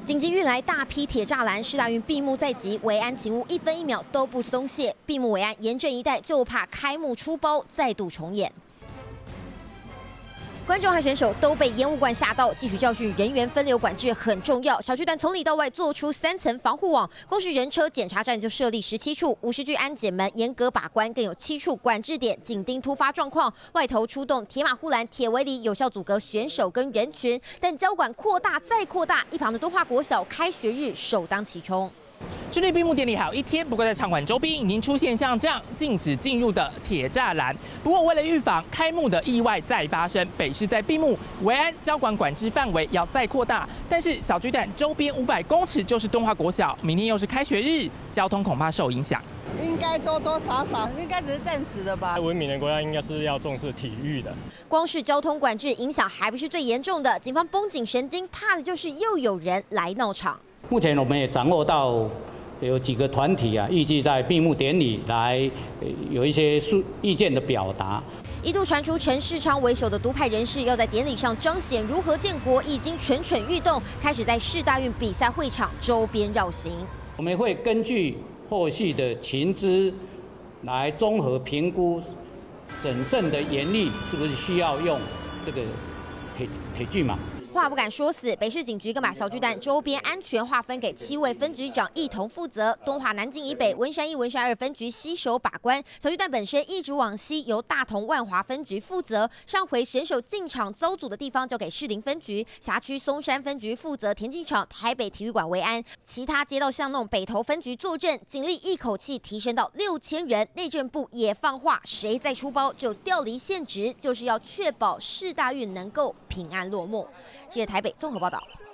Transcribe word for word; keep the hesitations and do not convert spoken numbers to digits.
紧急运来大批铁栅栏，世大运闭幕在即，维安勤务一分一秒都不松懈。闭幕维安严阵以待，就怕开幕出包再度重演。 观众和选手都被烟雾罐吓到，汲取教训，人员分流管制很重要。小巨蛋从里到外做出三层防护网，光是人车检查站就设立十七处，五十具安检门严格把关，更有七处管制点紧盯突发状况。外头出动铁马护栏、铁围篱，有效阻隔选手跟人群。但交管扩大再扩大，一旁的敦化国小开学日首当其冲。 距离闭幕典礼还有一天，不过在场馆周边已经出现像这样禁止进入的铁栅栏。不过为了预防开幕的意外再发生，北市在闭幕维安交管管制范围要再扩大。但是小巨蛋周边五百公尺就是敦化国小，明天又是开学日，交通恐怕受影响。 应该多多少少，应该只是暂时的吧。 文明的国家应该是要重视体育的。 光是交通管制影响还不是最严重的，警方绷紧神经，怕的就是又有人来闹场。 目前我们也掌握到。 有几个团体啊，预计在闭幕典礼来有一些意见的表达。 一度传出陈世昌为首的独派人士要在典礼上彰显如何建国，已经蠢蠢欲动，开始在世大运比赛会场周边绕行。 我们会根据后续的情资来综合评估，审慎的严厉是不是需要用这个铁铁锯嘛？ 话不敢说死，北市警局更把小巨蛋周边安全划分给七位分局长一同负责。敦化南京以北、文山一、文山二分局携手把关。小巨蛋本身一直往西，由大同万华分局负责。上回选手进场遭阻的地方交给士林分局，辖区松山分局负责田径场、台北体育馆维安。其他街道巷弄北投分局坐镇，警力一口气提升到六千人。内政部也放话，谁再出包就调离现职，就是要确保世大运能够平安落幕。记者台北综合报道。